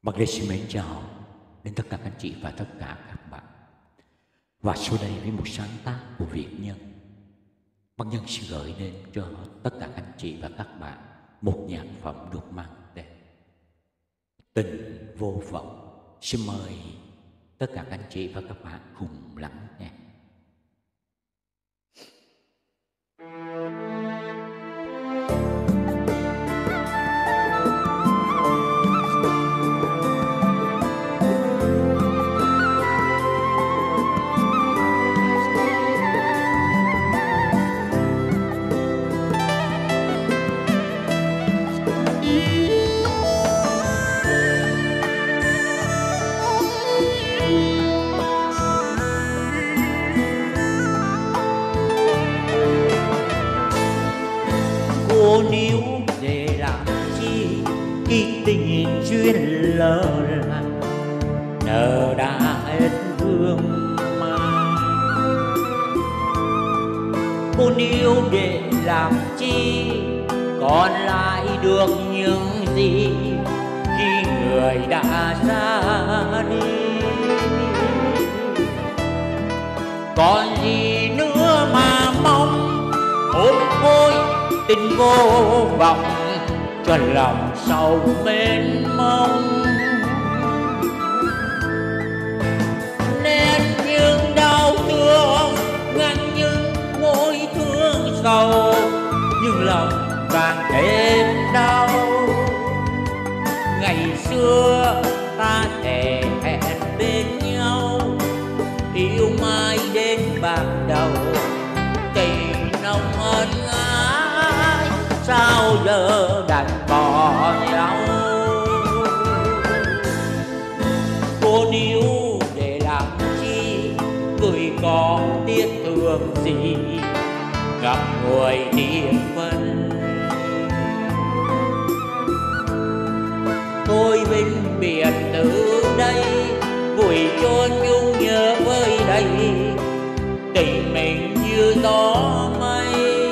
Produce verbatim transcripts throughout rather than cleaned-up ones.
Bác Lê xin mến chào đến tất cả các anh chị và tất cả các bạn. Và sau đây với một sáng tác của Việt Nhân, Bác Nhân xin gửi đến cho tất cả các anh chị và các bạn một nhạc phẩm được mang tên Tình Vô Vọng. Xin mời tất cả các anh chị và các bạn cùng lắng nghe. Cô níu để làm chi khi tình duyên lỡ làng nợ đã hết vương mang. Cô níu để làm chi còn lại được những gì khi người đã ra đi. Còn gì nữa mà mong ôm ôi tình vô vọng cho lòng sầu mênh mông. Nên những đau thương ngăn những mối thương sầu, nhưng lòng càng thêm đau. Ngày xưa ta thề hẹn bên nhau, yêu mãi đến bạc đầu, tình nồng ân ái sao giờ đành bỏ nhau. Cô níu để làm chi người có tiếc thương gì gặp người tiền phân. Tôi vĩnh biệt từ đây vùi chôn nhung nhớ với đây, tình mình như gió mây.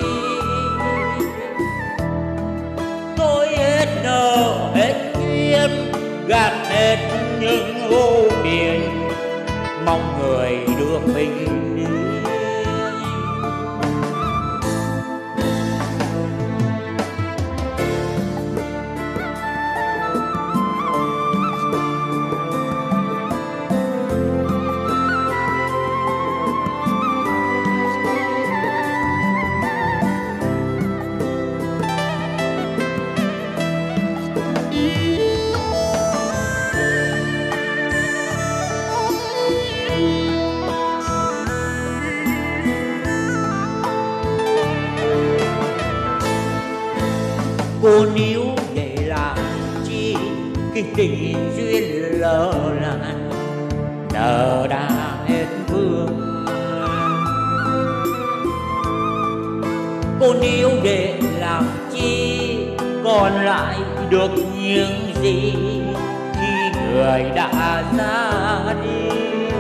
Tôi hết nợ hết duyên gạt hết những ưu phiền, mong người được bình yên. Cô níu để làm chi khi tình duyên lỡ làng nợ đã hết vương. Cô níu để làm chi còn lại được những gì khi người đã ra đi.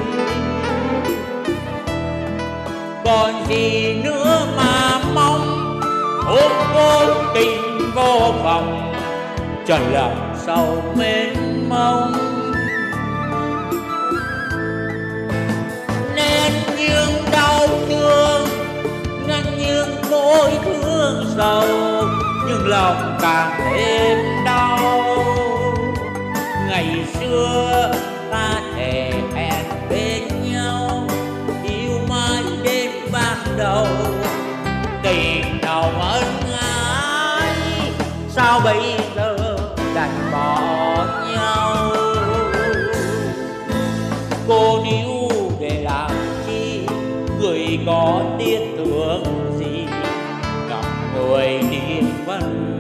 Còn gì nữa mà mong ôm ôm tình vô vọng cho lòng sầu mênh mông. Nên những đau thương ngăn những nỗi thương sầu, nhưng lòng càng thêm đau. Ngày xưa ta thề hẹn bên nhau, yêu mãi đến ban đầu, tình nồng ân ái sao bây giờ đành bỏ nhau. Cô níu để làm chi người có tiếc thương gì gặp người điên vân.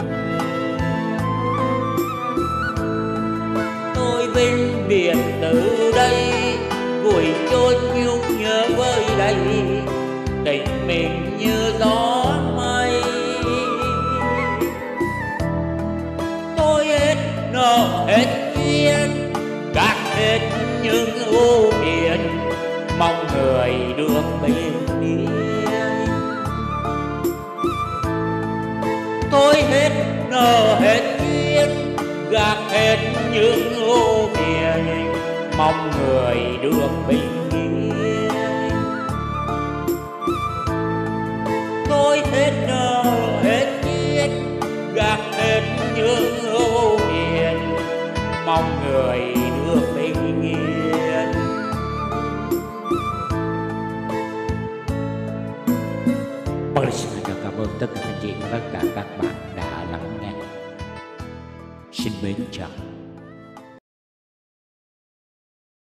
Tôi vĩnh biệt từ đây vùi chôn nhung nhớ với đây, tình mình như gió mây. Tôi hết nợ hết duyên gạt hết những ưu phiền, mong người được bình yên. Tôi hết nợ hết duyên gạt hết những ưu mong người được bình yên. Tôi hết nợ hết biết, gạt hết những ưu phiền, mong người được bình yên. Vâng, xin cảm ơn tất cả các chị và tất cả các bạn đã lắng nghe. Xin mến chào.